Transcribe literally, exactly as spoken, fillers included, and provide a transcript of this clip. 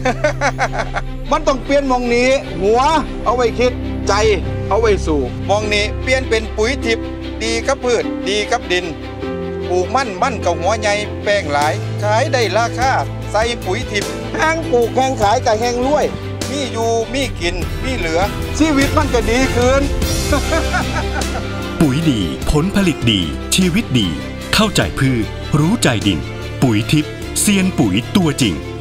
มันต้องเปลี่ยนมองนี้หัวเอาไว้คิดใจเอาไว้สู่มองนี้เปลี่ยนเป็นปุ๋ยทิพย์ดีกับพืชดีกับดินปลูกมั่นมั่นกับหัวใหญ่แป้งหลายขายได้ราคาใส่ปุ๋ยทิพย์แห้งปลูกแห้งขายกับแห้งรวยมีอยู่มีกินมีเหลือชีวิตมันก็ดีขึ้นปุ๋ยดีผลผลิตดีชีวิตดีเข้าใจพืชรู้ใจดินปุ๋ยทิพย์เซียนปุ๋ยตัวจริง